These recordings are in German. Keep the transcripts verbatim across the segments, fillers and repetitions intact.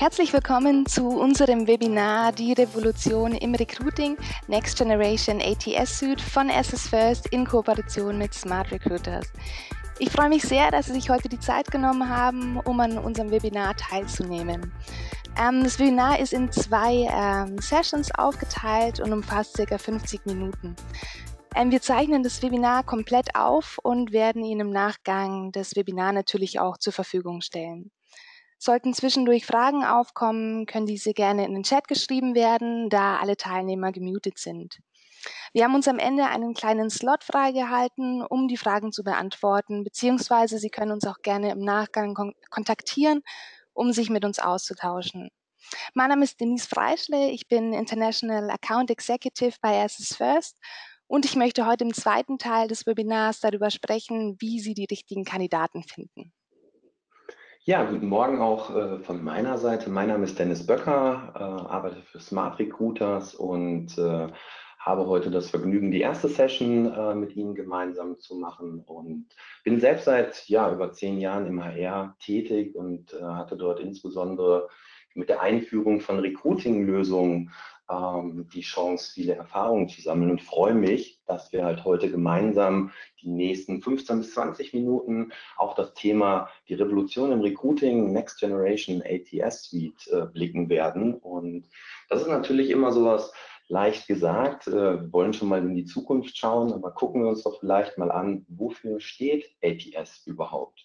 Herzlich willkommen zu unserem Webinar Die Revolution im Recruiting Next Generation A T S-Suite von S S First in Kooperation mit Smart Recruiters. Ich freue mich sehr, dass Sie sich heute die Zeit genommen haben, um an unserem Webinar teilzunehmen. Ähm, das Webinar ist in zwei ähm, Sessions aufgeteilt und umfasst ca. fünfzig Minuten. Ähm, wir zeichnen das Webinar komplett auf und werden Ihnen im Nachgang das Webinar natürlich auch zur Verfügung stellen. Sollten zwischendurch Fragen aufkommen, können diese gerne in den Chat geschrieben werden, da alle Teilnehmer gemutet sind. Wir haben uns am Ende einen kleinen Slot freigehalten, um die Fragen zu beantworten, beziehungsweise Sie können uns auch gerne im Nachgang kon kontaktieren, um sich mit uns auszutauschen. Mein Name ist Denise Freischle, ich bin International Account Executive bei S S First und ich möchte heute im zweiten Teil des Webinars darüber sprechen, wie Sie die richtigen Kandidaten finden. Ja, guten Morgen auch äh, von meiner Seite. Mein Name ist Dennis Böcker, äh, arbeite für Smart Recruiters und äh, habe heute das Vergnügen, die erste Session äh, mit Ihnen gemeinsam zu machen und bin selbst seit ja, über zehn Jahren im H R tätig und äh, hatte dort insbesondere mit der Einführung von Recruiting-Lösungen ähm, die Chance, viele Erfahrungen zu sammeln und freue mich, dass wir halt heute gemeinsam die nächsten fünfzehn bis zwanzig Minuten auf das Thema die Revolution im Recruiting Next Generation A T S-Suite äh, blicken werden. Und das ist natürlich immer sowas leicht gesagt, äh, wir wollen schon mal in die Zukunft schauen, aber gucken wir uns doch vielleicht mal an, wofür steht A T S überhaupt?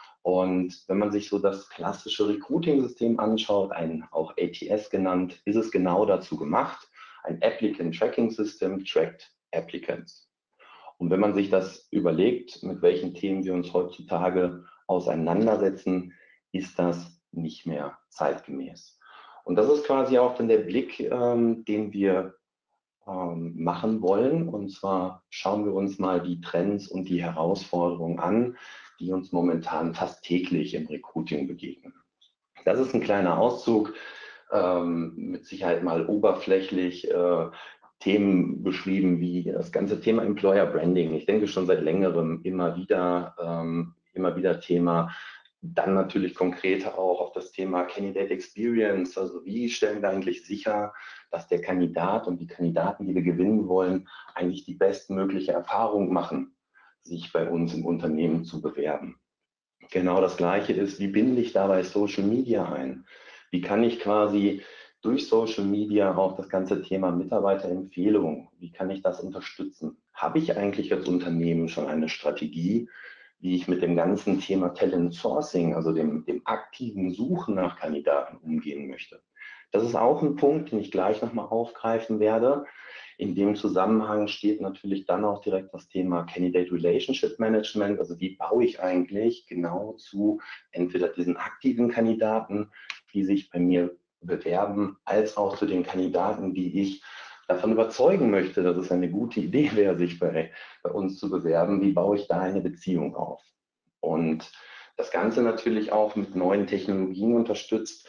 Und wenn man sich so das klassische Recruiting-System anschaut, ein auch A T S genannt, ist es genau dazu gemacht. Ein Applicant Tracking System trackt Applicants. Und wenn man sich das überlegt, mit welchen Themen wir uns heutzutage auseinandersetzen, ist das nicht mehr zeitgemäß. Und das ist quasi auch dann der Blick, ähm, den wir ähm, machen wollen. Und zwar schauen wir uns mal die Trends und die Herausforderungen an, die uns momentan fast täglich im Recruiting begegnen. Das ist ein kleiner Auszug, ähm, mit Sicherheit mal oberflächlich äh, Themen beschrieben wie das ganze Thema Employer Branding. Ich denke schon seit längerem immer wieder, ähm, immer wieder Thema. Dann natürlich konkreter auch auf das Thema Candidate Experience. Also wie stellen wir eigentlich sicher, dass der Kandidat und die Kandidaten, die wir gewinnen wollen, eigentlich die bestmögliche Erfahrung machen, sich bei uns im Unternehmen zu bewerben. Genau das Gleiche ist, wie binde ich dabei Social Media ein? Wie kann ich quasi durch Social Media auch das ganze Thema Mitarbeiterempfehlung, wie kann ich das unterstützen? Habe ich eigentlich als Unternehmen schon eine Strategie, wie ich mit dem ganzen Thema Talent Sourcing, also dem, dem aktiven Suchen nach Kandidaten umgehen möchte? Das ist auch ein Punkt, den ich gleich nochmal aufgreifen werde. In dem Zusammenhang steht natürlich dann auch direkt das Thema Candidate Relationship Management. Also wie baue ich eigentlich genau zu entweder diesen aktiven Kandidaten, die sich bei mir bewerben, als auch zu den Kandidaten, die ich davon überzeugen möchte, dass es eine gute Idee wäre, sich bei, bei uns zu bewerben. Wie baue ich da eine Beziehung auf? Und das Ganze natürlich auch mit neuen Technologien unterstützt.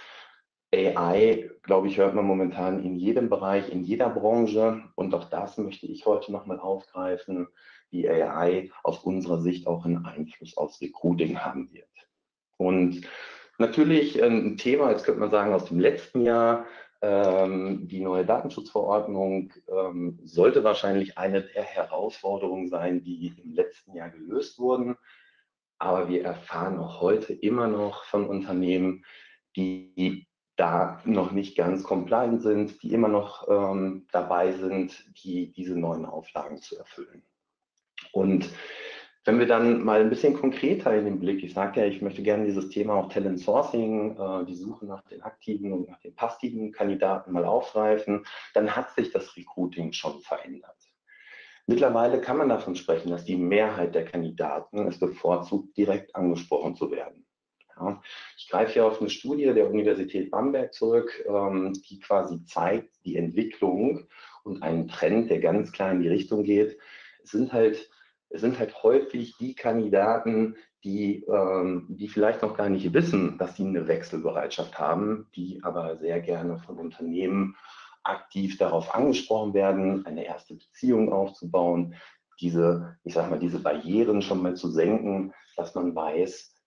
A I, glaube ich, hört man momentan in jedem Bereich, in jeder Branche. Und auch das möchte ich heute nochmal aufgreifen, wie A I aus unserer Sicht auch einen Einfluss aufs Recruiting haben wird. Und natürlich ein Thema, jetzt könnte man sagen, aus dem letzten Jahr, ähm, die neue Datenschutzverordnung ähm, sollte wahrscheinlich eine der Herausforderungen sein, die im letzten Jahr gelöst wurden. Aber wir erfahren auch heute immer noch von Unternehmen, die da noch nicht ganz compliant sind, die immer noch ähm, dabei sind, die, diese neuen Auflagen zu erfüllen. Und wenn wir dann mal ein bisschen konkreter in den Blick, ich sage ja, ich möchte gerne dieses Thema auch Talent Sourcing, äh, die Suche nach den aktiven und nach den passiven Kandidaten mal aufgreifen, dann hat sich das Recruiting schon verändert. Mittlerweile kann man davon sprechen, dass die Mehrheit der Kandidaten es bevorzugt, direkt angesprochen zu werden. Ja, ich greife hier auf eine Studie der Universität Bamberg zurück, ähm, die quasi zeigt die Entwicklung und einen Trend, der ganz klar in die Richtung geht. Es sind halt, es sind halt häufig die Kandidaten, die, ähm, die vielleicht noch gar nicht wissen, dass sie eine Wechselbereitschaft haben, die aber sehr gerne von Unternehmen aktiv darauf angesprochen werden, eine erste Beziehung aufzubauen, diese, ich sag mal, diese Barrieren schon mal zu senken, dass man weiß,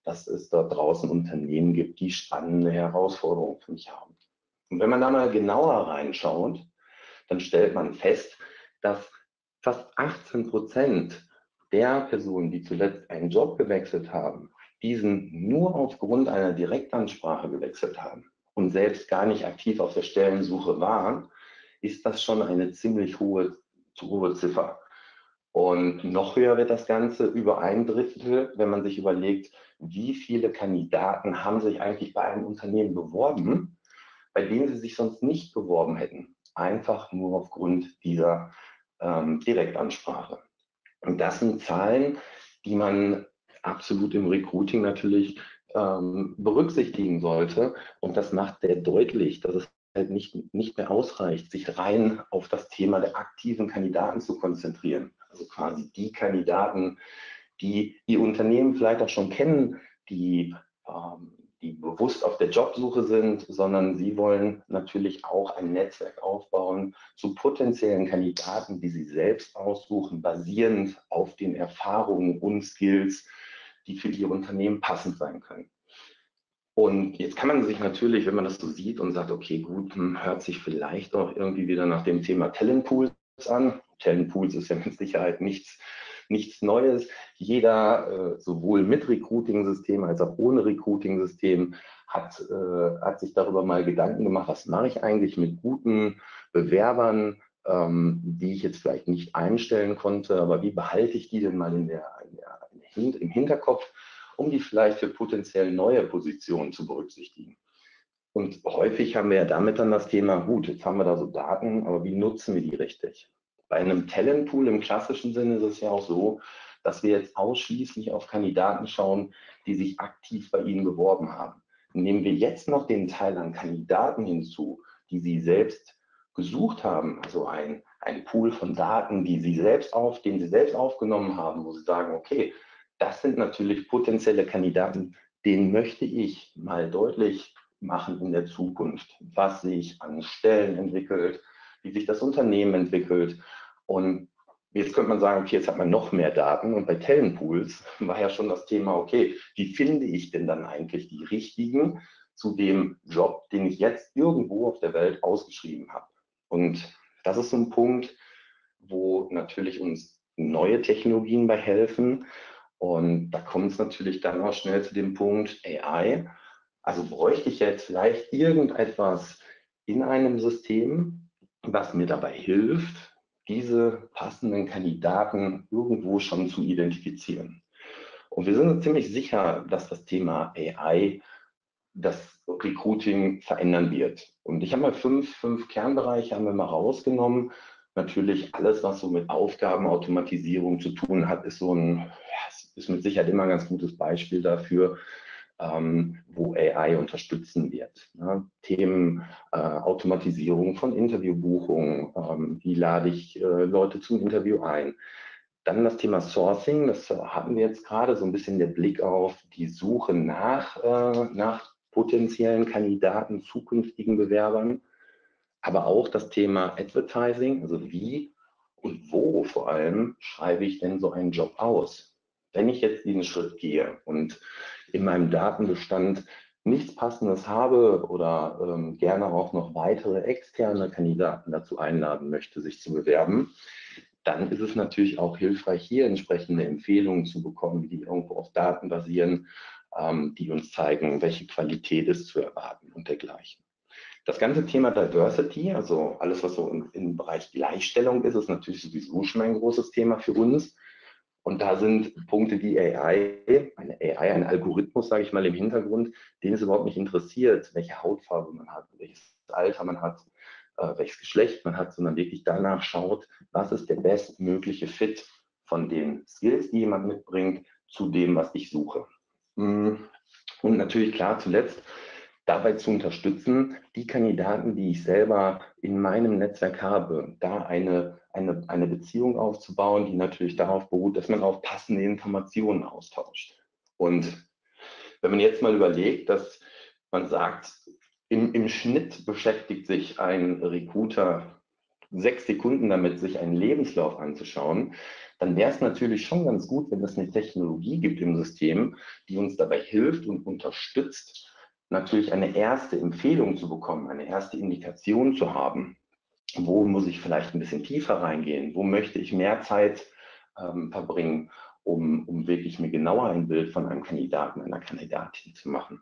dass es dort draußen Unternehmen gibt, die spannende Herausforderungen für mich haben. Und wenn man da mal genauer reinschaut, dann stellt man fest, dass fast achtzehn Prozent der Personen, die zuletzt einen Job gewechselt haben, diesen nur aufgrund einer Direktansprache gewechselt haben und selbst gar nicht aktiv auf der Stellensuche waren, ist das schon eine ziemlich hohe, hohe Ziffer. Und noch höher wird das Ganze über ein Drittel, wenn man sich überlegt, wie viele Kandidaten haben sich eigentlich bei einem Unternehmen beworben, bei denen sie sich sonst nicht beworben hätten, einfach nur aufgrund dieser ähm, Direktansprache. Und das sind Zahlen, die man absolut im Recruiting natürlich ähm, berücksichtigen sollte. Und das macht sehr deutlich, dass es halt nicht, nicht mehr ausreicht, sich rein auf das Thema der aktiven Kandidaten zu konzentrieren. Also quasi die Kandidaten, die ihr Unternehmen vielleicht auch schon kennen, die, ähm, die bewusst auf der Jobsuche sind, sondern sie wollen natürlich auch ein Netzwerk aufbauen zu potenziellen Kandidaten, die sie selbst aussuchen, basierend auf den Erfahrungen und Skills, die für ihr Unternehmen passend sein können. Und jetzt kann man sich natürlich, wenn man das so sieht und sagt, okay, gut, hört sich vielleicht auch irgendwie wieder nach dem Thema Talentpools an. Talentpools ist ja mit Sicherheit nichts, nichts Neues. Jeder, äh, sowohl mit Recruiting-System als auch ohne Recruiting-System, hat, äh, hat sich darüber mal Gedanken gemacht, was mache ich eigentlich mit guten Bewerbern, ähm, die ich jetzt vielleicht nicht einstellen konnte, aber wie behalte ich die denn mal in der, in der, in der, im Hinterkopf, um die vielleicht für potenziell neue Positionen zu berücksichtigen. Und häufig haben wir ja damit dann das Thema, gut, jetzt haben wir da so Daten, aber wie nutzen wir die richtig? Bei einem Talentpool im klassischen Sinne ist es ja auch so, dass wir jetzt ausschließlich auf Kandidaten schauen, die sich aktiv bei Ihnen beworben haben. Nehmen wir jetzt noch den Teil an Kandidaten hinzu, die Sie selbst gesucht haben, also ein, ein Pool von Daten, die Sie selbst auf, den Sie selbst aufgenommen haben, wo Sie sagen, okay, das sind natürlich potenzielle Kandidaten, denen möchte ich mal deutlich machen in der Zukunft, was sich an Stellen entwickelt, wie sich das Unternehmen entwickelt. Und jetzt könnte man sagen, okay, jetzt hat man noch mehr Daten. Und bei Talentpools war ja schon das Thema, okay, wie finde ich denn dann eigentlich die richtigen zu dem Job, den ich jetzt irgendwo auf der Welt ausgeschrieben habe? Und das ist so ein Punkt, wo natürlich uns neue Technologien bei helfen. Und da kommt es natürlich dann auch schnell zu dem Punkt A I. Also bräuchte ich jetzt vielleicht irgendetwas in einem System, was mir dabei hilft, diese passenden Kandidaten irgendwo schon zu identifizieren. Und wir sind uns ziemlich sicher, dass das Thema A I das Recruiting verändern wird. Und ich habe mal fünf, fünf Kernbereiche haben wir mal rausgenommen. Natürlich alles, was so mit Aufgabenautomatisierung zu tun hat, ist so ein, ja, ist mit Sicherheit immer ein ganz gutes Beispiel dafür, ähm, wo A I unterstützen wird. Ne? Themen äh, Automatisierung von Interviewbuchungen, ähm, wie lade ich äh, Leute zum Interview ein. Dann das Thema Sourcing, das hatten wir jetzt gerade, so ein bisschen der Blick auf die Suche nach, äh, nach potenziellen Kandidaten, zukünftigen Bewerbern, aber auch das Thema Advertising, also wie und wo vor allem schreibe ich denn so einen Job aus? Wenn ich jetzt diesen Schritt gehe und in meinem Datenbestand nichts Passendes habe oder ähm, gerne auch noch weitere externe Kandidaten dazu einladen möchte, sich zu bewerben, dann ist es natürlich auch hilfreich, hier entsprechende Empfehlungen zu bekommen, die irgendwo auf Daten basieren, ähm, die uns zeigen, welche Qualität ist zu erwarten und dergleichen. Das ganze Thema Diversity, also alles, was so im, im Bereich Gleichstellung ist, ist natürlich sowieso schon ein großes Thema für uns. Und da sind Punkte wie A I, eine A I, ein Algorithmus, sage ich mal, im Hintergrund, den es überhaupt nicht interessiert, welche Hautfarbe man hat, welches Alter man hat, äh, welches Geschlecht man hat, sondern wirklich danach schaut, was ist der bestmögliche Fit von den Skills, die jemand mitbringt, zu dem, was ich suche. Und natürlich klar, zuletzt, dabei zu unterstützen, die Kandidaten, die ich selber in meinem Netzwerk habe, da eine, eine, eine Beziehung aufzubauen, die natürlich darauf beruht, dass man auch passende Informationen austauscht. Und wenn man jetzt mal überlegt, dass man sagt, im, im Schnitt beschäftigt sich ein Recruiter sechs Sekunden damit, sich einen Lebenslauf anzuschauen, dann wäre es natürlich schon ganz gut, wenn es eine Technologie gibt im System, die uns dabei hilft und unterstützt, natürlich eine erste Empfehlung zu bekommen, eine erste Indikation zu haben. Wo muss ich vielleicht ein bisschen tiefer reingehen? Wo möchte ich mehr Zeit ähm, verbringen, um, um wirklich mir genauer ein Bild von einem Kandidaten, einer Kandidatin zu machen?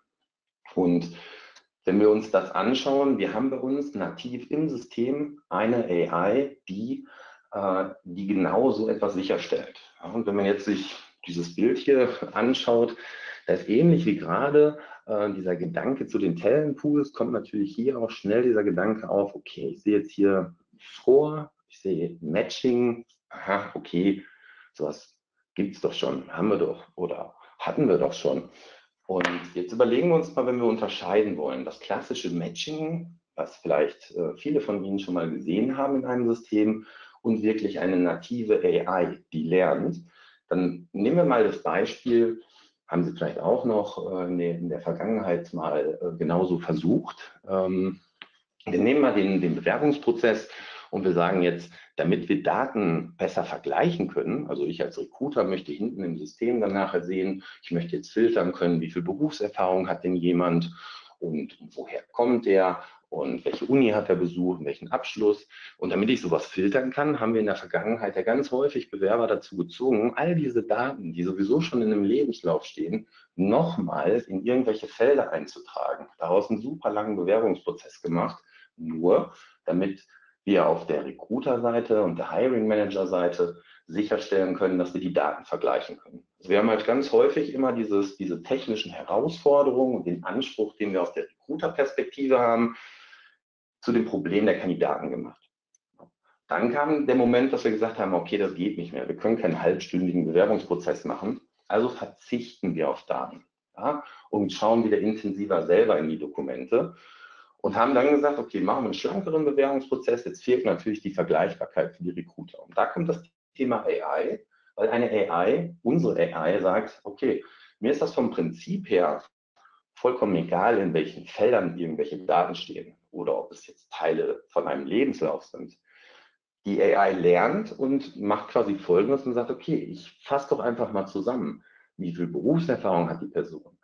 Und wenn wir uns das anschauen, wir haben bei uns nativ im System eine A I, die, äh, die genau so etwas sicherstellt. Ja, und wenn man jetzt sich dieses Bild hier anschaut, da ist ähnlich wie gerade äh, dieser Gedanke zu den Talentpools, kommt natürlich hier auch schnell dieser Gedanke auf, okay, ich sehe jetzt hier Score, ich sehe Matching, aha, okay, sowas gibt es doch schon, haben wir doch oder hatten wir doch schon. Und jetzt überlegen wir uns mal, wenn wir unterscheiden wollen, das klassische Matching, was vielleicht äh, viele von Ihnen schon mal gesehen haben in einem System, und wirklich eine native A I, die lernt, dann nehmen wir mal das Beispiel, haben Sie vielleicht auch noch äh, in, der, in der Vergangenheit mal äh, genauso versucht. Ähm, wir nehmen mal den, den Bewerbungsprozess und wir sagen jetzt, damit wir Daten besser vergleichen können, also ich als Recruiter möchte hinten im System dann nachher sehen, ich möchte jetzt filtern können, wie viel Berufserfahrung hat denn jemand und woher kommt er und welche Uni hat er besucht, welchen Abschluss. Und damit ich sowas filtern kann, haben wir in der Vergangenheit ja ganz häufig Bewerber dazu gezwungen, all diese Daten, die sowieso schon in einem Lebenslauf stehen, nochmal in irgendwelche Felder einzutragen. Daraus einen super langen Bewerbungsprozess gemacht, nur damit wir auf der Recruiter-Seite und der Hiring-Manager-Seite sicherstellen können, dass wir die Daten vergleichen können. Also wir haben halt ganz häufig immer dieses, diese technischen Herausforderungen und den Anspruch, den wir aus der Recruiter-Perspektive haben, zu dem Problem der Kandidaten gemacht. Dann kam der Moment, dass wir gesagt haben, okay, das geht nicht mehr. Wir können keinen halbstündigen Bewerbungsprozess machen, also verzichten wir auf Daten, ja, und schauen wieder intensiver selber in die Dokumente. Und haben dann gesagt, okay, machen wir einen schlankeren Bewerbungsprozess. Jetzt fehlt natürlich die Vergleichbarkeit für die Recruiter. Und da kommt das Thema A I, weil eine A I, unsere A I sagt, okay, mir ist das vom Prinzip her vollkommen egal, in welchen Feldern irgendwelche Daten stehen oder ob es jetzt Teile von einem Lebenslauf sind. Die A I lernt und macht quasi Folgendes und sagt, okay, ich fasse doch einfach mal zusammen, wie viel Berufserfahrung hat die Person?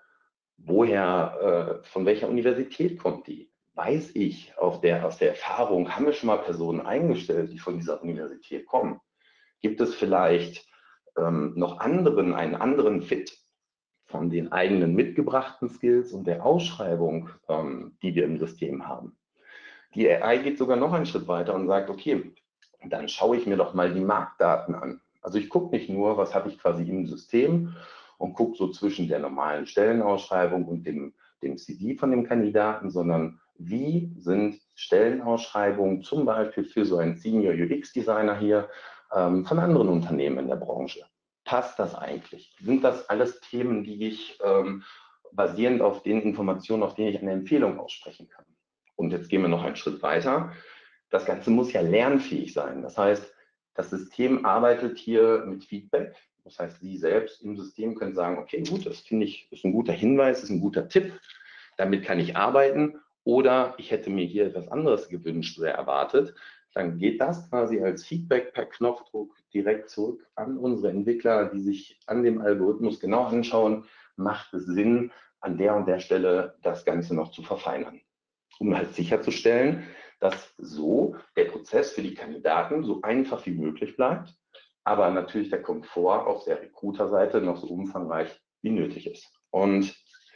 Woher, äh, von welcher Universität kommt die? Weiß ich auf der, aus der Erfahrung, haben wir schon mal Personen eingestellt, die von dieser Universität kommen? Gibt es vielleicht ähm, noch anderen, einen anderen Fit von den eigenen mitgebrachten Skills und der Ausschreibung, ähm, die wir im System haben? Die A I geht sogar noch einen Schritt weiter und sagt, okay, dann schaue ich mir doch mal die Marktdaten an. Also ich gucke nicht nur, was habe ich quasi im System und gucke so zwischen der normalen Stellenausschreibung und dem, dem C V von dem Kandidaten, sondern wie sind Stellenausschreibungen zum Beispiel für so einen Senior U X-Designer hier ähm, von anderen Unternehmen in der Branche? Passt das eigentlich? Sind das alles Themen, die ich ähm, basierend auf den Informationen, auf denen ich eine Empfehlung aussprechen kann? Und jetzt gehen wir noch einen Schritt weiter. Das Ganze muss ja lernfähig sein. Das heißt, das System arbeitet hier mit Feedback. Das heißt, Sie selbst im System können sagen, okay, gut, das finde ich, ist ein guter Hinweis, ist ein guter Tipp. Damit kann ich arbeiten. Oder ich hätte mir hier etwas anderes gewünscht oder erwartet. Dann geht das quasi als Feedback per Knopfdruck direkt zurück an unsere Entwickler, die sich an dem Algorithmus genau anschauen, macht es Sinn, an der und der Stelle das Ganze noch zu verfeinern, um halt sicherzustellen, dass so der Prozess für die Kandidaten so einfach wie möglich bleibt, aber natürlich der Komfort auf der Recruiter-Seite noch so umfangreich wie nötig ist. Und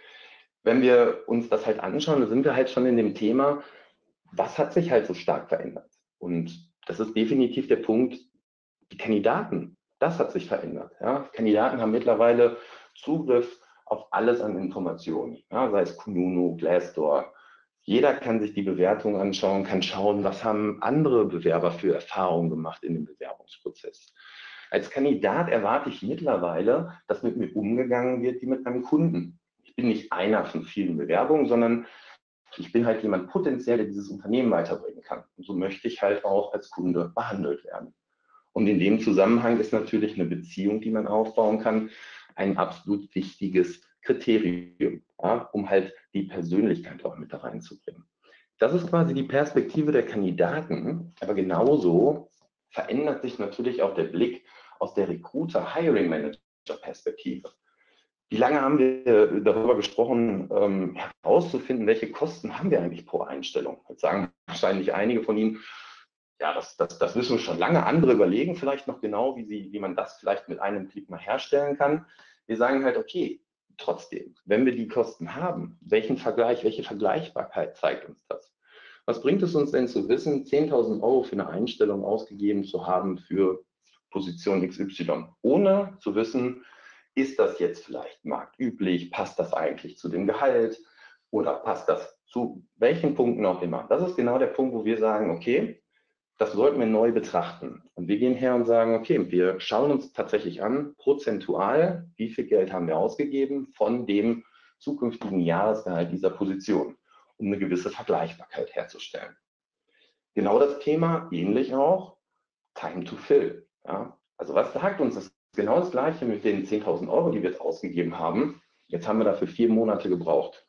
wenn wir uns das halt anschauen, dann sind wir halt schon in dem Thema, was hat sich halt so stark verändert? Und das ist definitiv der Punkt, die Kandidaten, das hat sich verändert. Ja? Kandidaten haben mittlerweile Zugriff auf alles an Informationen, ja? Sei es Kununu, Glassdoor. Jeder kann sich die Bewertung anschauen, kann schauen, was haben andere Bewerber für Erfahrungen gemacht in dem Bewerbungsprozess. Als Kandidat erwarte ich mittlerweile, dass mit mir umgegangen wird wie mit einem Kunden. Ich bin nicht einer von vielen Bewerbungen, sondern ich bin halt jemand potenziell, der dieses Unternehmen weiterbringen kann. Und so möchte ich halt auch als Kunde behandelt werden. Und in dem Zusammenhang ist natürlich eine Beziehung, die man aufbauen kann, ein absolut wichtiges Kriterium, ja, um halt die Persönlichkeit auch mit da reinzubringen. Das ist quasi die Perspektive der Kandidaten, aber genauso verändert sich natürlich auch der Blick aus der Recruiter-Hiring-Manager-Perspektive. Wie lange haben wir darüber gesprochen, ähm, herauszufinden, welche Kosten haben wir eigentlich pro Einstellung? Jetzt sagen wahrscheinlich einige von Ihnen, ja, das, das, das wissen wir schon lange. Andere überlegen vielleicht noch genau, wie, sie, wie man das vielleicht mit einem Klick mal herstellen kann. Wir sagen halt, okay, trotzdem, wenn wir die Kosten haben, welchen Vergleich, welche Vergleichbarkeit zeigt uns das? Was bringt es uns denn zu wissen, zehntausend Euro für eine Einstellung ausgegeben zu haben für Position X Y, ohne zu wissen, ist das jetzt vielleicht marktüblich, passt das eigentlich zu dem Gehalt oder passt das zu welchen Punkten auch immer? Das ist genau der Punkt, wo wir sagen, okay, das sollten wir neu betrachten. Und wir gehen her und sagen, okay, wir schauen uns tatsächlich an, prozentual, wie viel Geld haben wir ausgegeben von dem zukünftigen Jahresgehalt dieser Position, um eine gewisse Vergleichbarkeit herzustellen. Genau das Thema, ähnlich auch, Time to Fill. Ja? Also was sagt uns das? Genau das Gleiche mit den zehntausend Euro, die wir jetzt ausgegeben haben. Jetzt haben wir dafür vier Monate gebraucht.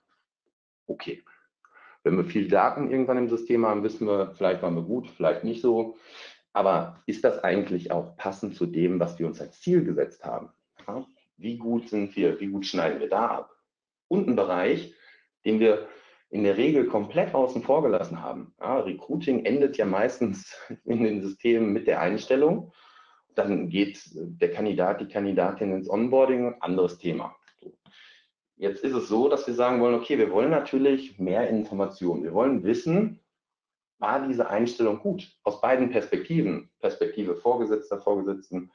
Okay. Wenn wir viel Daten irgendwann im System haben, wissen wir, vielleicht waren wir gut, vielleicht nicht so. Aber ist das eigentlich auch passend zu dem, was wir uns als Ziel gesetzt haben? Ja? Wie gut sind wir, wie gut schneiden wir da ab? Und ein Bereich, den wir in der Regel komplett außen vor gelassen haben. Ja, Recruiting endet ja meistens in den Systemen mit der Einstellung. Dann geht der Kandidat, die Kandidatin ins Onboarding, anderes Thema. Jetzt ist es so, dass wir sagen wollen, okay, wir wollen natürlich mehr Informationen. Wir wollen wissen, war diese Einstellung gut? Aus beiden Perspektiven. Perspektive Vorgesetzter, Vorgesetzten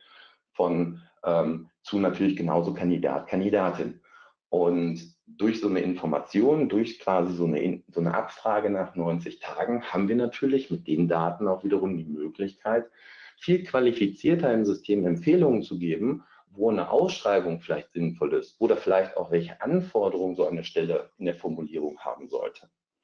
von ähm, zu natürlich genauso Kandidat, Kandidatin. Und durch so eine Information, durch quasi so eine, so eine Abfrage nach neunzig Tagen, haben wir natürlich mit den Daten auch wiederum die Möglichkeit, viel qualifizierter im System Empfehlungen zu geben, wo eine Ausschreibung vielleicht sinnvoll ist oder vielleicht auch welche Anforderungen so eine Stelle in der Formulierung haben sollte.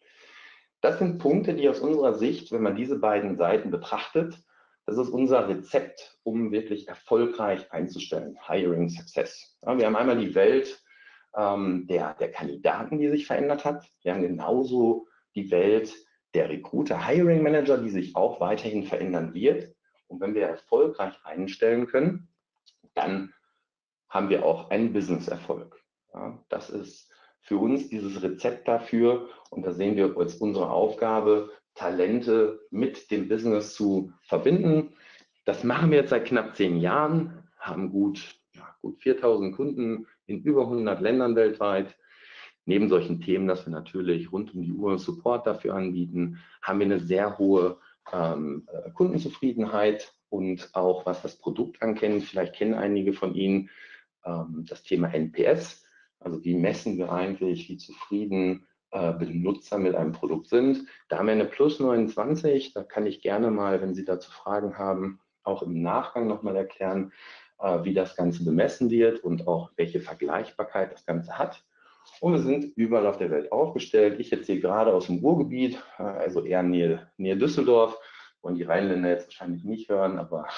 Das sind Punkte, die aus unserer Sicht, wenn man diese beiden Seiten betrachtet, das ist unser Rezept, um wirklich erfolgreich einzustellen. Hiring Success. Ja, wir haben einmal die Welt ähm, der, der Kandidaten, die sich verändert hat. Wir haben genauso die Welt der Recruiter, Hiring Manager, die sich auch weiterhin verändern wird. Und wenn wir erfolgreich einstellen können, dann haben wir auch einen Business-Erfolg. Ja, das ist für uns dieses Rezept dafür. Und da sehen wir als unsere Aufgabe, Talente mit dem Business zu verbinden. Das machen wir jetzt seit knapp zehn Jahren, haben gut, ja, gut viertausend Kunden in über hundert Ländern weltweit. Neben solchen Themen, dass wir natürlich rund um die Uhr Support dafür anbieten, haben wir eine sehr hohe ähm, Kundenzufriedenheit und auch was das Produkt ankennt. Vielleicht kennen einige von Ihnen ähm, das Thema N P S. Also wie messen wir eigentlich, wie zufrieden äh, Benutzer mit einem Produkt sind. Da haben wir eine Plus neunundzwanzig. Da kann ich gerne mal, wenn Sie dazu Fragen haben, auch im Nachgang nochmal erklären, äh, wie das Ganze bemessen wird und auch welche Vergleichbarkeit das Ganze hat. Und wir sind überall auf der Welt aufgestellt. Ich jetzt hier gerade aus dem Ruhrgebiet, also eher nähe, nähe Düsseldorf, wollen die Rheinländer jetzt wahrscheinlich nicht hören, aber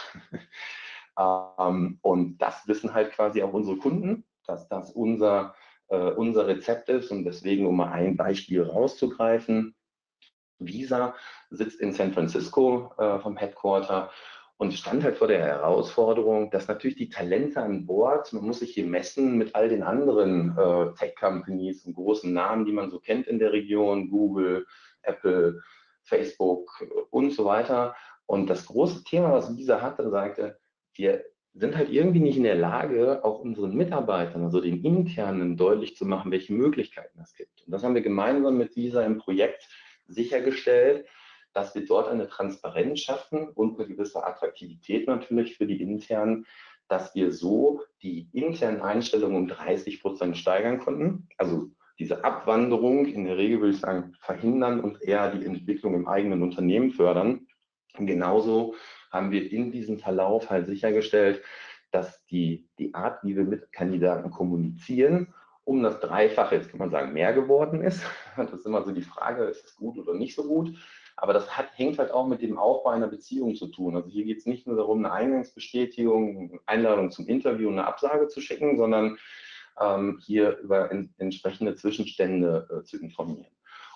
ähm, und das wissen halt quasi auch unsere Kunden, dass das unser, äh, unser Rezept ist. Und deswegen, um mal ein Beispiel rauszugreifen, Visa sitzt in San Francisco äh, vom Headquarter und stand halt vor der Herausforderung, dass natürlich die Talente an Bord, man muss sich hier messen mit all den anderen äh, Tech-Companies und großen Namen, die man so kennt in der Region, Google, Apple, Facebook und so weiter. Und das große Thema, was Visa hatte, sagte, wir sind halt irgendwie nicht in der Lage, auch unseren Mitarbeitern, also den Internen, deutlich zu machen, welche Möglichkeiten es gibt. Und das haben wir gemeinsam mit Visa im Projekt sichergestellt, dass wir dort eine Transparenz schaffen und eine gewisse Attraktivität natürlich für die internen, dass wir so die internen Einstellungen um dreißig Prozent steigern konnten. Also diese Abwanderung in der Regel, würde ich sagen, verhindern und eher die Entwicklung im eigenen Unternehmen fördern. Und genauso haben wir in diesem Verlauf halt sichergestellt, dass die, die Art, wie wir mit Kandidaten kommunizieren, um das Dreifache, jetzt kann man sagen, mehr geworden ist. Das ist immer so die Frage, ist es gut oder nicht so gut? Aber das hat, hängt halt auch mit dem Aufbau einer Beziehung zu tun. Also hier geht es nicht nur darum, eine Eingangsbestätigung, eine Einladung zum Interview, eine Absage zu schicken, sondern ähm, hier über in, entsprechende Zwischenstände äh, zu informieren.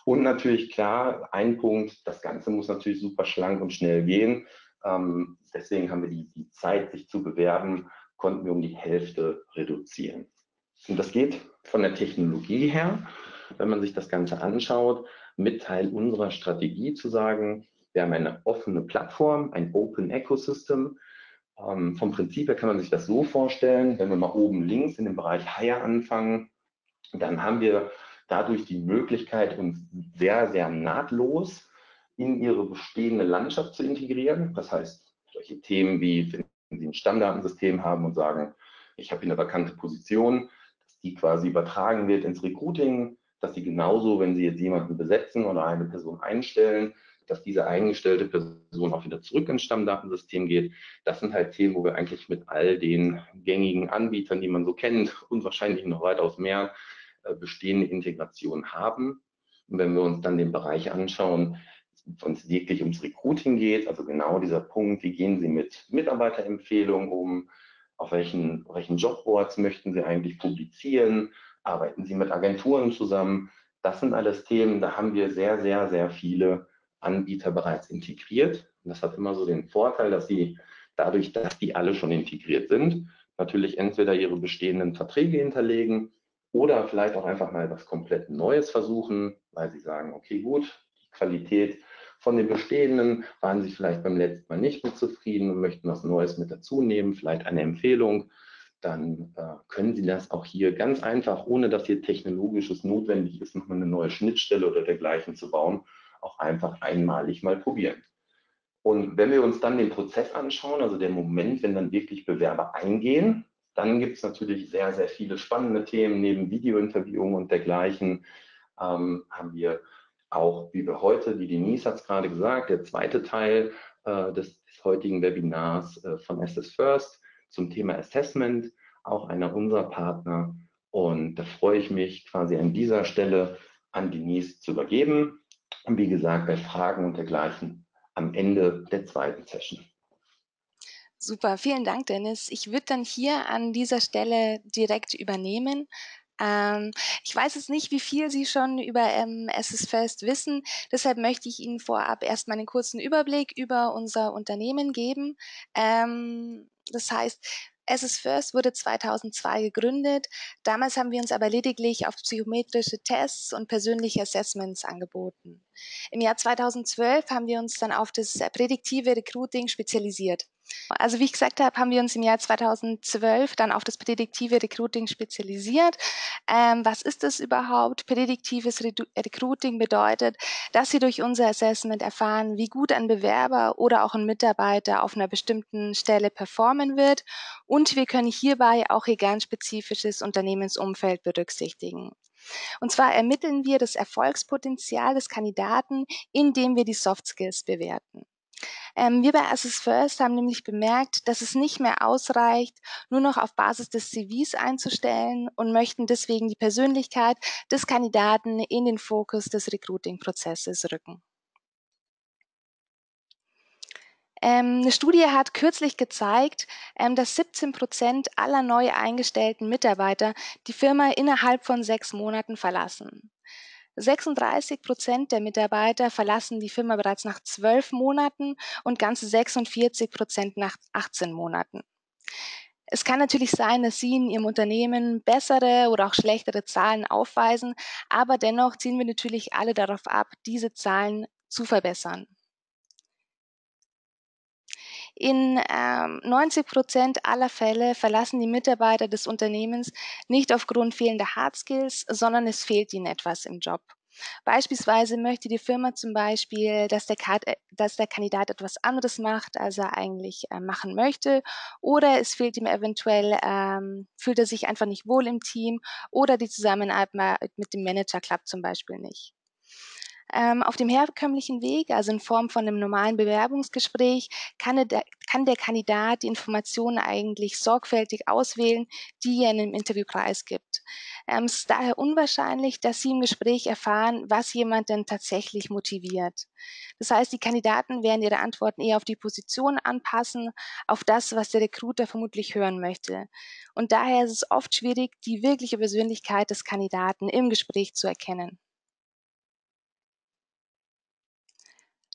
Und natürlich klar, ein Punkt, das Ganze muss natürlich super schlank und schnell gehen. Ähm, deswegen haben wir die, die Zeit, sich zu bewerben, konnten wir um die Hälfte reduzieren. Und das geht von der Technologie her, wenn man sich das Ganze anschaut, mit Teil unserer Strategie zu sagen, wir haben eine offene Plattform, ein Open Ecosystem. Ähm, vom Prinzip her kann man sich das so vorstellen, wenn wir mal oben links in dem Bereich Hire anfangen, dann haben wir dadurch die Möglichkeit, uns sehr, sehr nahtlos in ihre bestehende Landschaft zu integrieren. Das heißt, solche Themen wie, wenn Sie ein Stammdatensystem haben und sagen, ich habe hier eine vakante Position, dass die quasi übertragen wird ins Recruiting, dass Sie genauso, wenn Sie jetzt jemanden besetzen oder eine Person einstellen, dass diese eingestellte Person auch wieder zurück ins Stammdatensystem geht. Das sind halt Themen, wo wir eigentlich mit all den gängigen Anbietern, die man so kennt, und wahrscheinlich noch weitaus mehr, bestehende Integration haben. Und wenn wir uns dann den Bereich anschauen, wenn es wirklich ums Recruiting geht, also genau dieser Punkt, wie gehen Sie mit Mitarbeiterempfehlungen um, auf welchen, auf welchen Jobboards möchten Sie eigentlich publizieren, arbeiten Sie mit Agenturen zusammen, das sind alles Themen, da haben wir sehr, sehr, sehr viele Anbieter bereits integriert. Und das hat immer so den Vorteil, dass Sie dadurch, dass die alle schon integriert sind, natürlich entweder ihre bestehenden Verträge hinterlegen oder vielleicht auch einfach mal was komplett Neues versuchen, weil sie sagen, okay, gut, die Qualität von den bestehenden waren sie vielleicht beim letzten Mal nicht mit zufrieden und möchten was Neues mit dazu nehmen, vielleicht eine Empfehlung. Dann äh, können Sie das auch hier ganz einfach, ohne dass hier technologisches notwendig ist, nochmal eine neue Schnittstelle oder dergleichen zu bauen, auch einfach einmalig mal probieren. Und wenn wir uns dann den Prozess anschauen, also der Moment, wenn dann wirklich Bewerber eingehen, dann gibt es natürlich sehr, sehr viele spannende Themen. Neben Videointerviewungen und dergleichen ähm, haben wir auch, wie wir heute, die Denise hat es gerade gesagt, der zweite Teil äh, des, des heutigen Webinars äh, von Assess First zum Thema Assessment, auch einer unserer Partner. Und da freue ich mich quasi an dieser Stelle an Denise zu übergeben. Und wie gesagt, bei Fragen und dergleichen am Ende der zweiten Session. Super, vielen Dank, Dennis. Ich würde dann hier an dieser Stelle direkt übernehmen. Ähm, ich weiß jetzt nicht, wie viel Sie schon über ähm, Assess First wissen. Deshalb möchte ich Ihnen vorab erstmal einen kurzen Überblick über unser Unternehmen geben. Ähm, das heißt, Assess First wurde zweitausendzwei gegründet. Damals haben wir uns aber lediglich auf psychometrische Tests und persönliche Assessments angeboten. Im Jahr zweitausendzwölf haben wir uns dann auf das prädiktive Recruiting spezialisiert. Also wie ich gesagt habe, haben wir uns im Jahr zweitausendzwölf dann auf das prädiktive Recruiting spezialisiert. Ähm, was ist das überhaupt? Prädiktives Re Recruiting bedeutet, dass Sie durch unser Assessment erfahren, wie gut ein Bewerber oder auch ein Mitarbeiter auf einer bestimmten Stelle performen wird. Und wir können hierbei auch Ihr ganz spezifisches Unternehmensumfeld berücksichtigen. Und zwar ermitteln wir das Erfolgspotenzial des Kandidaten, indem wir die Soft Skills bewerten. Ähm, wir bei Assess First haben nämlich bemerkt, dass es nicht mehr ausreicht, nur noch auf Basis des C Vs einzustellen und möchten deswegen die Persönlichkeit des Kandidaten in den Fokus des Recruiting-Prozesses rücken. Ähm, eine Studie hat kürzlich gezeigt, ähm, dass siebzehn Prozent aller neu eingestellten Mitarbeiter die Firma innerhalb von sechs Monaten verlassen. sechsunddreißig Prozent der Mitarbeiter verlassen die Firma bereits nach zwölf Monaten und ganze sechsundvierzig Prozent nach achtzehn Monaten. Es kann natürlich sein, dass Sie in Ihrem Unternehmen bessere oder auch schlechtere Zahlen aufweisen, aber dennoch zielen wir natürlich alle darauf ab, diese Zahlen zu verbessern. In ähm, neunzig Prozent aller Fälle verlassen die Mitarbeiter des Unternehmens nicht aufgrund fehlender Hard Skills, sondern es fehlt ihnen etwas im Job. Beispielsweise möchte die Firma zum Beispiel, dass der, dass der Kandidat etwas anderes macht, als er eigentlich äh, machen möchte, oder es fehlt ihm eventuell, ähm, fühlt er sich einfach nicht wohl im Team, oder die Zusammenarbeit mit dem Manager klappt zum Beispiel nicht. Ähm, auf dem herkömmlichen Weg, also in Form von einem normalen Bewerbungsgespräch, kann der, kann der Kandidat die Informationen eigentlich sorgfältig auswählen, die er in einem Interview preisgibt. Ähm, es ist daher unwahrscheinlich, dass Sie im Gespräch erfahren, was jemand denn tatsächlich motiviert. Das heißt, die Kandidaten werden ihre Antworten eher auf die Position anpassen, auf das, was der Recruiter vermutlich hören möchte. Und daher ist es oft schwierig, die wirkliche Persönlichkeit des Kandidaten im Gespräch zu erkennen.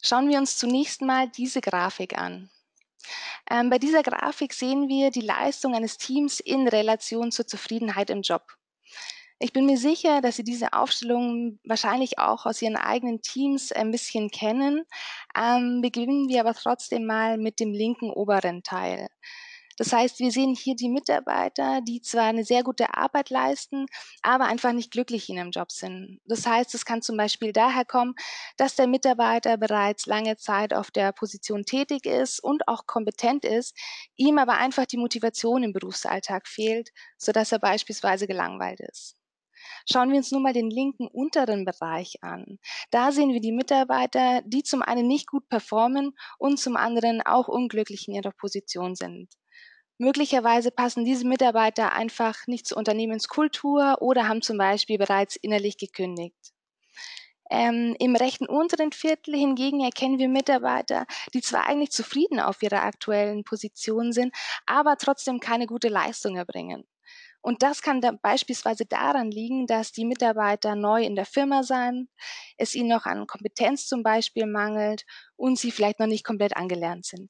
Schauen wir uns zunächst mal diese Grafik an. Ähm, bei dieser Grafik sehen wir die Leistung eines Teams in Relation zur Zufriedenheit im Job. Ich bin mir sicher, dass Sie diese Aufstellung wahrscheinlich auch aus Ihren eigenen Teams ein bisschen kennen. Ähm, beginnen wir aber trotzdem mal mit dem linken oberen Teil. Das heißt, wir sehen hier die Mitarbeiter, die zwar eine sehr gute Arbeit leisten, aber einfach nicht glücklich in ihrem Job sind. Das heißt, es kann zum Beispiel daher kommen, dass der Mitarbeiter bereits lange Zeit auf der Position tätig ist und auch kompetent ist, ihm aber einfach die Motivation im Berufsalltag fehlt, sodass er beispielsweise gelangweilt ist. Schauen wir uns nun mal den linken unteren Bereich an. Da sehen wir die Mitarbeiter, die zum einen nicht gut performen und zum anderen auch unglücklich in ihrer Position sind. Möglicherweise passen diese Mitarbeiter einfach nicht zur Unternehmenskultur oder haben zum Beispiel bereits innerlich gekündigt. Ähm, Im rechten unteren Viertel hingegen erkennen wir Mitarbeiter, die zwar eigentlich zufrieden auf ihrer aktuellen Position sind, aber trotzdem keine gute Leistung erbringen. Und das kann dann beispielsweise daran liegen, dass die Mitarbeiter neu in der Firma sind, es ihnen noch an Kompetenz zum Beispiel mangelt und sie vielleicht noch nicht komplett angelernt sind.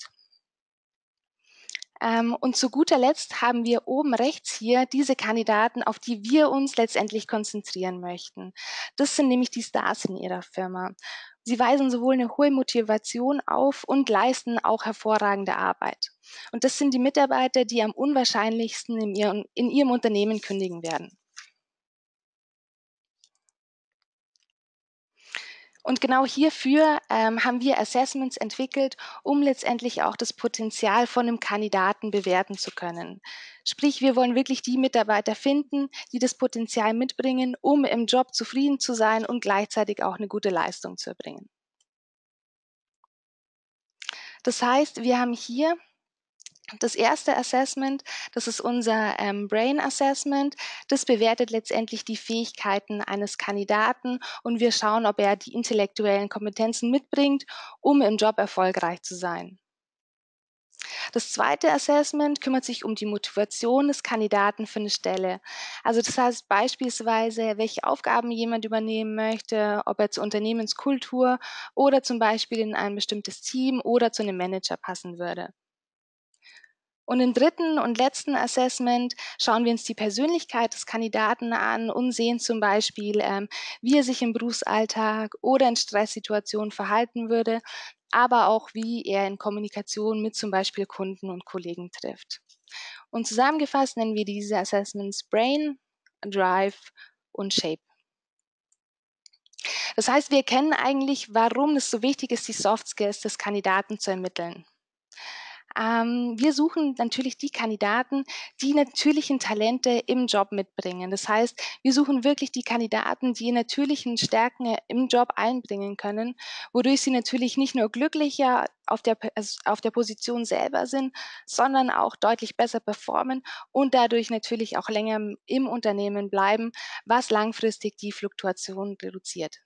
Ähm, und zu guter Letzt haben wir oben rechts hier diese Kandidaten, auf die wir uns letztendlich konzentrieren möchten. Das sind nämlich die Stars in ihrer Firma. Sie weisen sowohl eine hohe Motivation auf und leisten auch hervorragende Arbeit. Und das sind die Mitarbeiter, die am unwahrscheinlichsten in ihrem, in ihrem Unternehmen kündigen werden. Und genau hierfür ähm, haben wir Assessments entwickelt, um letztendlich auch das Potenzial von einem Kandidaten bewerten zu können. Sprich, wir wollen wirklich die Mitarbeiter finden, die das Potenzial mitbringen, um im Job zufrieden zu sein und gleichzeitig auch eine gute Leistung zu erbringen. Das heißt, wir haben hier das erste Assessment, das ist unser ähm, Brain Assessment. Das bewertet letztendlich die Fähigkeiten eines Kandidaten und wir schauen, ob er die intellektuellen Kompetenzen mitbringt, um im Job erfolgreich zu sein. Das zweite Assessment kümmert sich um die Motivation des Kandidaten für eine Stelle. Also das heißt beispielsweise, welche Aufgaben jemand übernehmen möchte, ob er zur Unternehmenskultur oder zum Beispiel in ein bestimmtes Team oder zu einem Manager passen würde. Und im dritten und letzten Assessment schauen wir uns die Persönlichkeit des Kandidaten an und sehen zum Beispiel, ähm, wie er sich im Berufsalltag oder in Stresssituationen verhalten würde, aber auch wie er in Kommunikation mit zum Beispiel Kunden und Kollegen trifft. Und zusammengefasst nennen wir diese Assessments Brain, Drive und Shape. Das heißt, wir erkennen eigentlich, warum es so wichtig ist, die Soft Skills des Kandidaten zu ermitteln. Ähm, wir suchen natürlich die Kandidaten, die natürlichen Talente im Job mitbringen. Das heißt, wir suchen wirklich die Kandidaten, die natürlichen Stärken im Job einbringen können, wodurch sie natürlich nicht nur glücklicher auf der, also auf der Position selber sind, sondern auch deutlich besser performen und dadurch natürlich auch länger im Unternehmen bleiben, was langfristig die Fluktuation reduziert.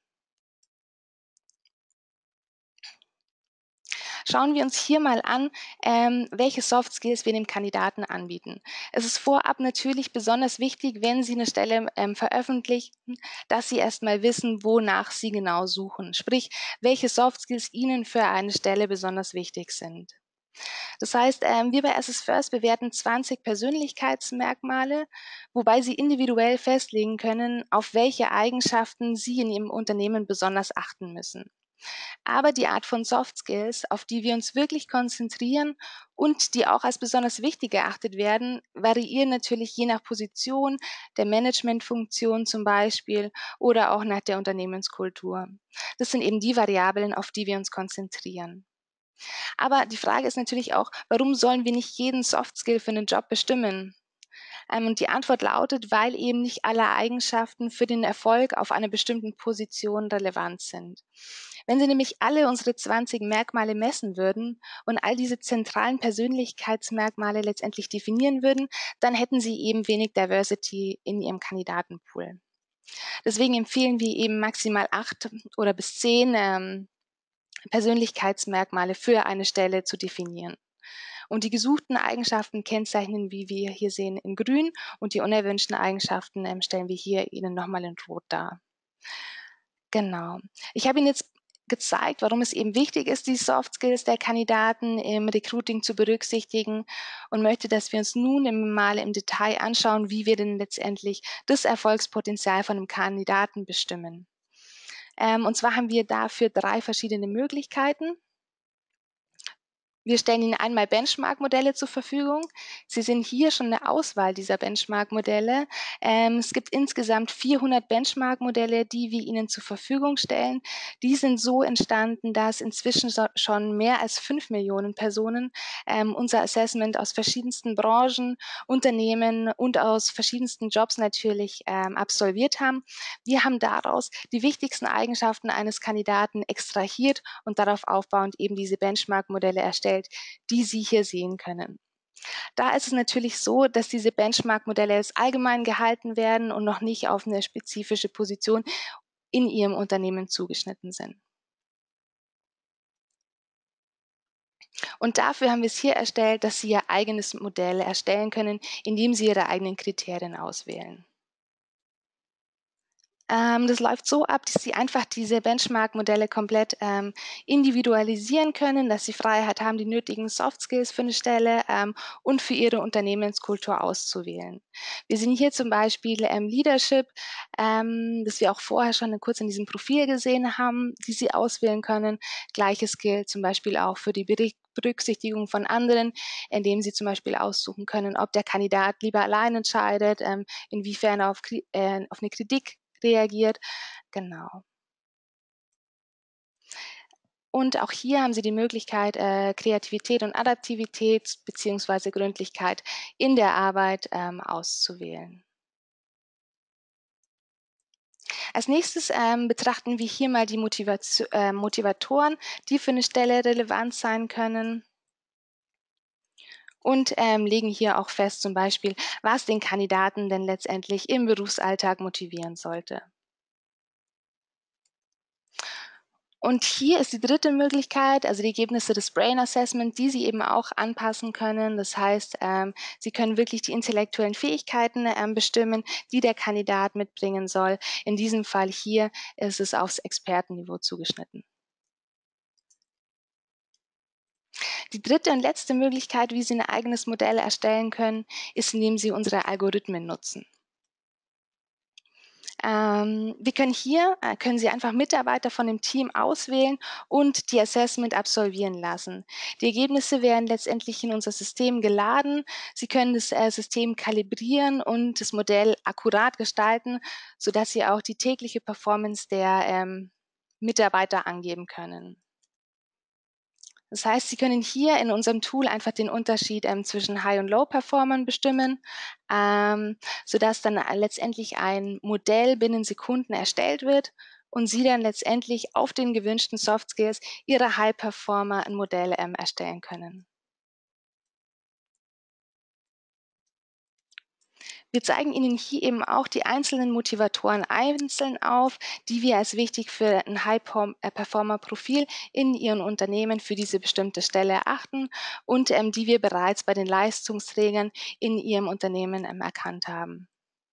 Schauen wir uns hier mal an, ähm, welche Soft Skills wir dem Kandidaten anbieten. Es ist vorab natürlich besonders wichtig, wenn Sie eine Stelle ähm, veröffentlichen, dass Sie erstmal wissen, wonach Sie genau suchen. Sprich, welche Soft Skills Ihnen für eine Stelle besonders wichtig sind. Das heißt, ähm, wir bei Assess First bewerten zwanzig Persönlichkeitsmerkmale, wobei Sie individuell festlegen können, auf welche Eigenschaften Sie in Ihrem Unternehmen besonders achten müssen. Aber die Art von Soft Skills, auf die wir uns wirklich konzentrieren und die auch als besonders wichtig erachtet werden, variieren natürlich je nach Position, der Managementfunktion zum Beispiel oder auch nach der Unternehmenskultur. Das sind eben die Variablen, auf die wir uns konzentrieren. Aber die Frage ist natürlich auch, warum sollen wir nicht jeden Soft Skill für einen Job bestimmen? Ähm, und die Antwort lautet, weil eben nicht alle Eigenschaften für den Erfolg auf einer bestimmten Position relevant sind. Wenn Sie nämlich alle unsere zwanzig Merkmale messen würden und all diese zentralen Persönlichkeitsmerkmale letztendlich definieren würden, dann hätten Sie eben wenig Diversity in Ihrem Kandidatenpool. Deswegen empfehlen wir eben maximal acht oder bis zehn ähm, Persönlichkeitsmerkmale für eine Stelle zu definieren. Und die gesuchten Eigenschaften kennzeichnen, wie wir hier sehen, in grün und die unerwünschten Eigenschaften ähm, stellen wir hier Ihnen nochmal in rot dar. Genau. Ich habe Ihnen jetzt gezeigt, warum es eben wichtig ist, die Soft Skills der Kandidaten im Recruiting zu berücksichtigen und möchte, dass wir uns nun mal im Detail anschauen, wie wir denn letztendlich das Erfolgspotenzial von einem Kandidaten bestimmen. Ähm, und zwar haben wir dafür drei verschiedene Möglichkeiten. Wir stellen Ihnen einmal Benchmark-Modelle zur Verfügung. Sie sehen hier schon eine Auswahl dieser Benchmark-Modelle. Ähm, es gibt insgesamt vierhundert Benchmark-Modelle, die wir Ihnen zur Verfügung stellen. Die sind so entstanden, dass inzwischen so, schon mehr als fünf Millionen Personen ähm, unser Assessment aus verschiedensten Branchen, Unternehmen und aus verschiedensten Jobs natürlich ähm, absolviert haben. Wir haben daraus die wichtigsten Eigenschaften eines Kandidaten extrahiert und darauf aufbauend eben diese Benchmark-Modelle erstellt, die Sie hier sehen können. Da ist es natürlich so, dass diese Benchmark-Modelle als allgemein gehalten werden und noch nicht auf eine spezifische Position in Ihrem Unternehmen zugeschnitten sind. Und dafür haben wir es hier erstellt, dass Sie Ihr eigenes Modell erstellen können, indem Sie Ihre eigenen Kriterien auswählen. Ähm, das läuft so ab, dass Sie einfach diese Benchmark-Modelle komplett ähm, individualisieren können, dass Sie Freiheit haben, die nötigen Soft Skills für eine Stelle ähm, und für Ihre Unternehmenskultur auszuwählen. Wir sehen hier zum Beispiel ähm, Leadership, ähm, das wir auch vorher schon kurz in diesem Profil gesehen haben, die Sie auswählen können. Gleiches gilt zum Beispiel auch für die Bericht Berücksichtigung von anderen, indem Sie zum Beispiel aussuchen können, ob der Kandidat lieber allein entscheidet, ähm, inwiefern er auf, äh, auf eine Kritik reagiert. Genau. Und auch hier haben Sie die Möglichkeit, äh, Kreativität und Adaptivität bzw. Gründlichkeit in der Arbeit ähm, auszuwählen. Als nächstes ähm, betrachten wir hier mal die Motivation, äh, Motivatoren, die für eine Stelle relevant sein können. Und ähm, legen hier auch fest, zum Beispiel, was den Kandidaten denn letztendlich im Berufsalltag motivieren sollte. Und hier ist die dritte Möglichkeit, also die Ergebnisse des Brain Assessment, die Sie eben auch anpassen können. Das heißt, ähm, Sie können wirklich die intellektuellen Fähigkeiten ähm, bestimmen, die der Kandidat mitbringen soll. In diesem Fall hier ist es aufs Expertenniveau zugeschnitten. Die dritte und letzte Möglichkeit, wie Sie ein eigenes Modell erstellen können, ist, indem Sie unsere Algorithmen nutzen. Ähm, wir können hier, äh, können Sie einfach Mitarbeiter von dem Team auswählen und die Assessment absolvieren lassen. Die Ergebnisse werden letztendlich in unser System geladen. Sie können das äh, System kalibrieren und das Modell akkurat gestalten, sodass Sie auch die tägliche Performance der ähm, Mitarbeiter angeben können. Das heißt, Sie können hier in unserem Tool einfach den Unterschied ähm, zwischen High- und Low-Performern bestimmen, ähm, sodass dann letztendlich ein Modell binnen Sekunden erstellt wird und Sie dann letztendlich auf den gewünschten Soft Skills Ihrer High-Performer ein Modell ähm, erstellen können. Wir zeigen Ihnen hier eben auch die einzelnen Motivatoren einzeln auf, die wir als wichtig für ein High-Performer-Profil in Ihren Unternehmen für diese bestimmte Stelle erachten und ähm, die wir bereits bei den Leistungsträgern in Ihrem Unternehmen ähm, erkannt haben.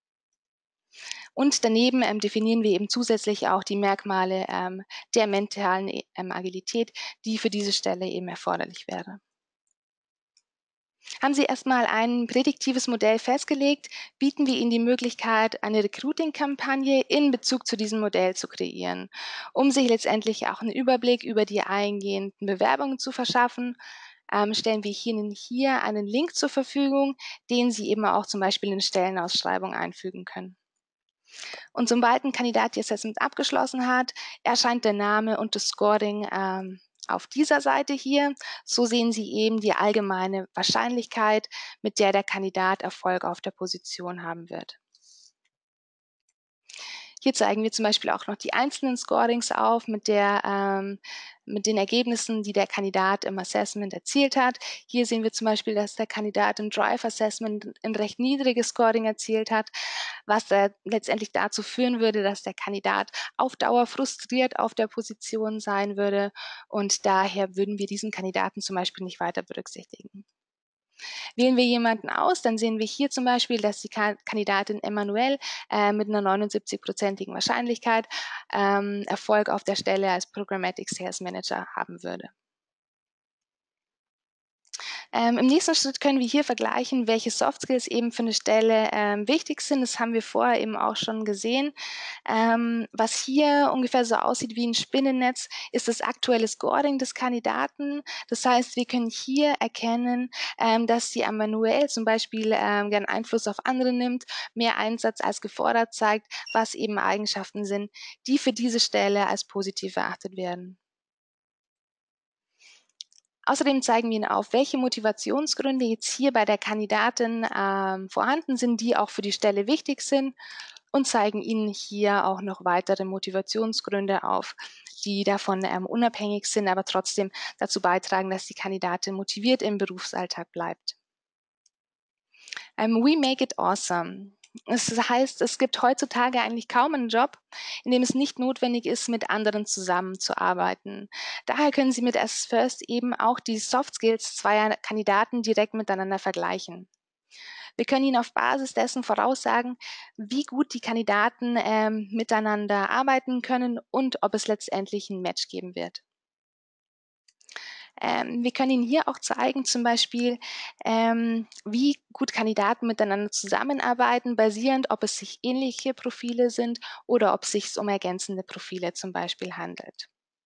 Und daneben ähm, definieren wir eben zusätzlich auch die Merkmale ähm, der mentalen ähm, Agilität, die für diese Stelle eben erforderlich wäre. Haben Sie erstmal ein prädiktives Modell festgelegt, bieten wir Ihnen die Möglichkeit, eine Recruiting-Kampagne in Bezug zu diesem Modell zu kreieren, um sich letztendlich auch einen Überblick über die eingehenden Bewerbungen zu verschaffen. Ähm, stellen wir Ihnen hier einen Link zur Verfügung, den Sie eben auch zum Beispiel in eine Stellenausschreibung einfügen können. Und sobald ein Kandidat die Assessment abgeschlossen hat, erscheint der Name und das Scoring ähm, auf dieser Seite hier. So sehen Sie eben die allgemeine Wahrscheinlichkeit, mit der der Kandidat Erfolg auf der Position haben wird. Hier zeigen wir zum Beispiel auch noch die einzelnen Scorings auf mit, der, ähm, mit den Ergebnissen, die der Kandidat im Assessment erzielt hat. Hier sehen wir zum Beispiel, dass der Kandidat im Drive Assessment ein recht niedriges Scoring erzielt hat, was äh, letztendlich dazu führen würde, dass der Kandidat auf Dauer frustriert auf der Position sein würde und daher würden wir diesen Kandidaten zum Beispiel nicht weiter berücksichtigen. Wählen wir jemanden aus, dann sehen wir hier zum Beispiel, dass die Kandidatin Emmanuel äh, mit einer neunundsiebzig-prozentigen Wahrscheinlichkeit ähm, Erfolg auf der Stelle als Programmatic Sales Manager haben würde. Ähm, Im nächsten Schritt können wir hier vergleichen, welche Soft Skills eben für eine Stelle ähm, wichtig sind. Das haben wir vorher eben auch schon gesehen. Ähm, was hier ungefähr so aussieht wie ein Spinnennetz, ist das aktuelle Scoring des Kandidaten. Das heißt, wir können hier erkennen, ähm, dass die Emmanuel zum Beispiel ähm, gern Einfluss auf andere nimmt, mehr Einsatz als gefordert zeigt, was eben Eigenschaften sind, die für diese Stelle als positiv erachtet werden. Außerdem zeigen wir Ihnen auf, welche Motivationsgründe jetzt hier bei der Kandidatin ähm, vorhanden sind, die auch für die Stelle wichtig sind, und zeigen Ihnen hier auch noch weitere Motivationsgründe auf, die davon ähm, unabhängig sind, aber trotzdem dazu beitragen, dass die Kandidatin motiviert im Berufsalltag bleibt. Ähm, we make it awesome. Das heißt, es gibt heutzutage eigentlich kaum einen Job, in dem es nicht notwendig ist, mit anderen zusammenzuarbeiten. Daher können Sie mit As First eben auch die Soft Skills zweier Kandidaten direkt miteinander vergleichen. Wir können Ihnen auf Basis dessen voraussagen, wie gut die Kandidaten ähm, miteinander arbeiten können und ob es letztendlich ein Match geben wird. Ähm, wir können Ihnen hier auch zeigen, zum Beispiel, ähm, wie gut Kandidaten miteinander zusammenarbeiten, basierend, ob es sich ähnliche Profile sind oder ob es sich um ergänzende Profile zum Beispiel handelt.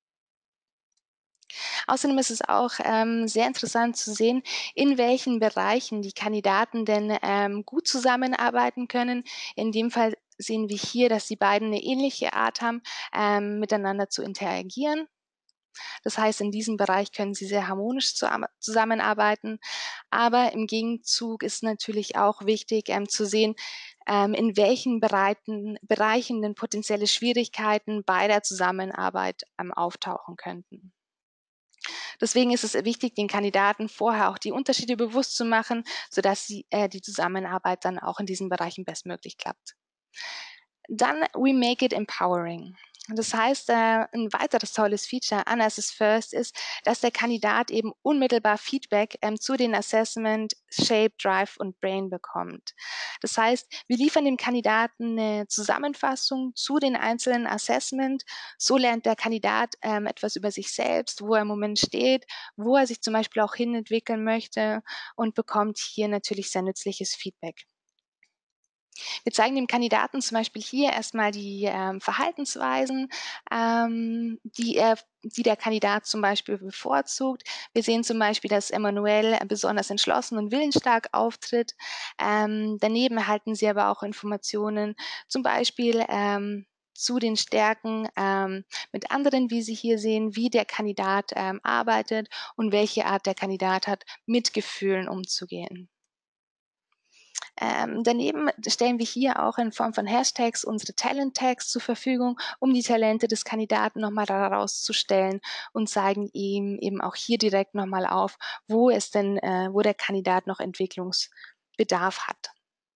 Außerdem ist es auch ähm, sehr interessant zu sehen, in welchen Bereichen die Kandidaten denn ähm, gut zusammenarbeiten können. In dem Fall sehen wir hier, dass die beiden eine ähnliche Art haben, ähm, miteinander zu interagieren. Das heißt, in diesem Bereich können sie sehr harmonisch zusammenarbeiten. Aber im Gegenzug ist natürlich auch wichtig ähm, zu sehen, ähm, in welchen Bereichen, Bereichen denn potenzielle Schwierigkeiten bei der Zusammenarbeit ähm, auftauchen könnten. Deswegen ist es wichtig, den Kandidaten vorher auch die Unterschiede bewusst zu machen, sodass sie, äh, die Zusammenarbeit dann auch in diesen Bereichen bestmöglich klappt. Dann we make it empowering. Das heißt, äh, ein weiteres tolles Feature an As First ist, dass der Kandidat eben unmittelbar Feedback ähm, zu den Assessment, Shape, Drive und Brain bekommt. Das heißt, wir liefern dem Kandidaten eine Zusammenfassung zu den einzelnen Assessment. So lernt der Kandidat ähm, etwas über sich selbst, wo er im Moment steht, wo er sich zum Beispiel auch hinentwickeln möchte, und bekommt hier natürlich sehr nützliches Feedback. Wir zeigen dem Kandidaten zum Beispiel hier erstmal die ähm, Verhaltensweisen, ähm, die, er, die der Kandidat zum Beispiel bevorzugt. Wir sehen zum Beispiel, dass Emmanuel besonders entschlossen und willensstark auftritt. Ähm, daneben erhalten Sie aber auch Informationen, zum Beispiel ähm, zu den Stärken ähm, mit anderen, wie Sie hier sehen, wie der Kandidat ähm, arbeitet und welche Art der Kandidat hat, mit Gefühlen umzugehen. Ähm, daneben stellen wir hier auch in Form von Hashtags unsere Talent-Tags zur Verfügung, um die Talente des Kandidaten nochmal herauszustellen, und zeigen ihm eben auch hier direkt nochmal auf, wo es denn, äh, wo der Kandidat noch Entwicklungsbedarf hat.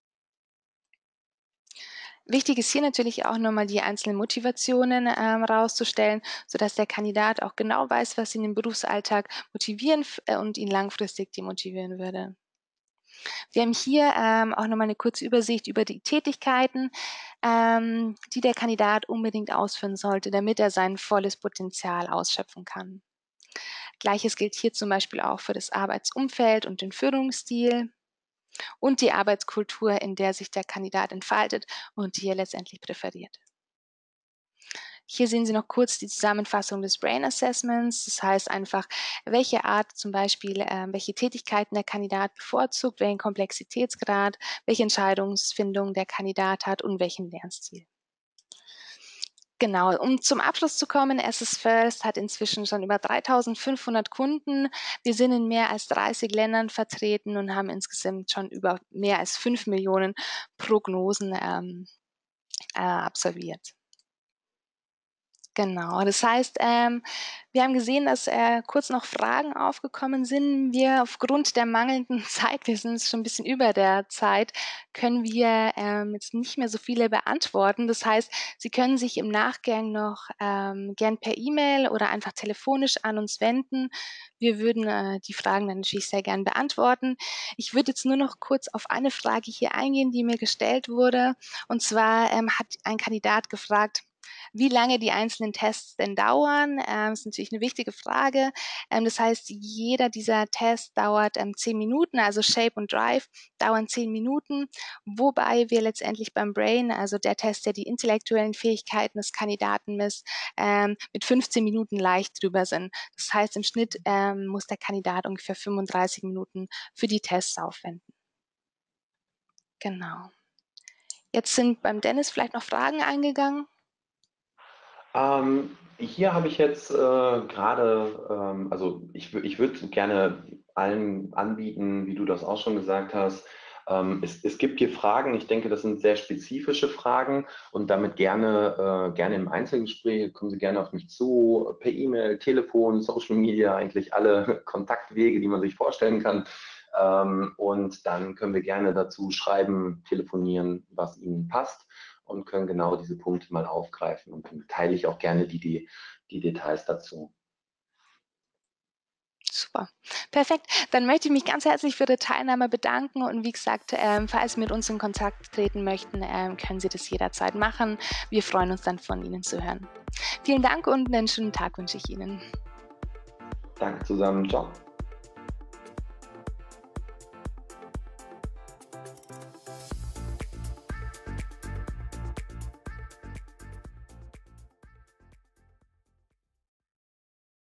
Wichtig ist hier natürlich auch nochmal die einzelnen Motivationen ähm, rauszustellen, sodass der Kandidat auch genau weiß, was ihn im Berufsalltag motivieren äh, und ihn langfristig demotivieren würde. Wir haben hier ähm, auch nochmal eine kurze Übersicht über die Tätigkeiten, ähm, die der Kandidat unbedingt ausführen sollte, damit er sein volles Potenzial ausschöpfen kann. Gleiches gilt hier zum Beispiel auch für das Arbeitsumfeld und den Führungsstil und die Arbeitskultur, in der sich der Kandidat entfaltet und die er letztendlich präferiert. Hier sehen Sie noch kurz die Zusammenfassung des Brain Assessments. Das heißt einfach, welche Art zum Beispiel, äh, welche Tätigkeiten der Kandidat bevorzugt, welchen Komplexitätsgrad, welche Entscheidungsfindung der Kandidat hat und welchen Lernstil. Genau, um zum Abschluss zu kommen, As First hat inzwischen schon über dreitausendfünfhundert Kunden. Wir sind in mehr als dreißig Ländern vertreten und haben insgesamt schon über mehr als fünf Millionen Prognosen ähm, äh, absolviert. Genau, das heißt, ähm, wir haben gesehen, dass äh, kurz noch Fragen aufgekommen sind. Wir aufgrund der mangelnden Zeit, wir sind jetzt schon ein bisschen über der Zeit, können wir ähm, jetzt nicht mehr so viele beantworten. Das heißt, Sie können sich im Nachgang noch ähm, gern per E-Mail oder einfach telefonisch an uns wenden. Wir würden äh, die Fragen dann natürlich sehr gern beantworten. Ich würde jetzt nur noch kurz auf eine Frage hier eingehen, die mir gestellt wurde. Und zwar ähm, hat ein Kandidat gefragt, wie lange die einzelnen Tests denn dauern. Ähm, ist natürlich eine wichtige Frage. Ähm, das heißt, jeder dieser Tests dauert ähm, zehn Minuten, also Shape und Drive dauern zehn Minuten, wobei wir letztendlich beim Brain, also der Test, der die intellektuellen Fähigkeiten des Kandidaten misst, ähm, mit fünfzehn Minuten leicht drüber sind. Das heißt, im Schnitt ähm, muss der Kandidat ungefähr fünfunddreißig Minuten für die Tests aufwenden. Genau. Jetzt sind beim Dennis vielleicht noch Fragen eingegangen. Ähm, hier habe ich jetzt äh, gerade, ähm, also ich, wü- ich würde gerne allen anbieten, wie du das auch schon gesagt hast. Ähm, es, es gibt hier Fragen, ich denke, das sind sehr spezifische Fragen und damit gerne, äh, gerne im Einzelgespräch, kommen Sie gerne auf mich zu, per E-Mail, Telefon, Social Media, eigentlich alle Kontaktwege, die man sich vorstellen kann. Ähm, und dann können wir gerne dazu schreiben, telefonieren, was Ihnen passt und können genau diese Punkte mal aufgreifen. Und dann teile ich auch gerne die, die, die Details dazu. Super, perfekt. Dann möchte ich mich ganz herzlich für Ihre Teilnahme bedanken und wie gesagt, ähm, falls Sie mit uns in Kontakt treten möchten, ähm, können Sie das jederzeit machen. Wir freuen uns dann von Ihnen zu hören. Vielen Dank und einen schönen Tag wünsche ich Ihnen. Danke zusammen. Ciao.